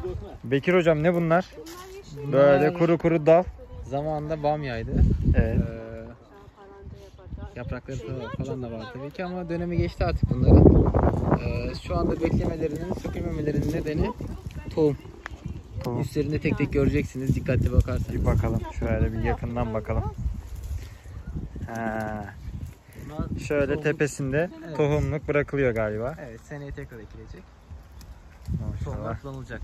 Bekir hocam ne bunlar? Böyle kuru kuru dal. Zamanında bamyaydı. Evet. Yaprakları falan da var tabii ki ama dönemi geçti artık bunların. Şu anda beklemelerinin, sökülmemelerinin nedeni tohum. Tohum. Üstlerinde tek tek göreceksiniz dikkatli bakarsanız. Bir bakalım. Şöyle bir yakından bakalım. Şöyle tohum. tepesinde Evet. tohumluk bırakılıyor galiba. Evet, seneye tekrar ekilecek. Maşallah. Tohumlar kullanılacak.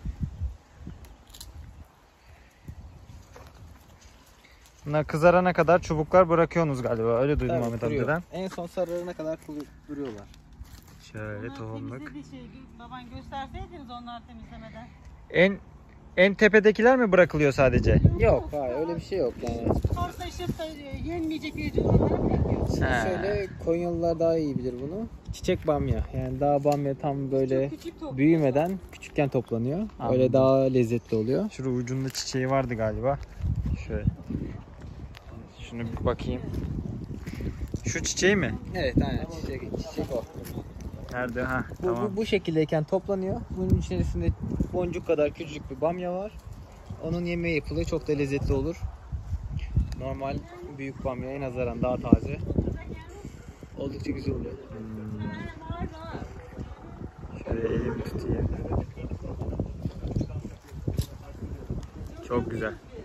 Bunlar kızarana kadar çubuklar bırakıyorsunuz galiba. Öyle duydum Tabii, Ahmet duruyor. amcadan. En son sarılarına kadar duruyorlar. Şöyle tohumluk. Baban gösterseydiniz onlar temizlemeden. En tepedekiler mi bırakılıyor sadece? Yok, hayır öyle bir şey yok yani. Toslaşıp da yenmeyecek bir onları bırakıyoruz. Şimdi şöyle Konyalılar daha iyi bilir bunu. Çiçek bamya. Yani daha bamya tam böyle Küçük topluyoruz. büyümeden küçükken toplanıyor. Anladım. Öyle daha lezzetli oluyor. Şurada ucunda çiçeği vardı galiba. Şöyle. Şunu bir bakayım. Şu çiçeği mi? Evet, aynen çiçek o. Nerede? Ha, Bu, tamam. bu şekildeyken toplanıyor. Bunun içerisinde boncuk kadar küçücük bir bamya var. Onun yemeği yapılıyor. Çok da lezzetli olur. Normal büyük bamyaya nazaran daha taze. Oldukça güzel oluyor. Şöyle elimi tutayım. Çok güzel.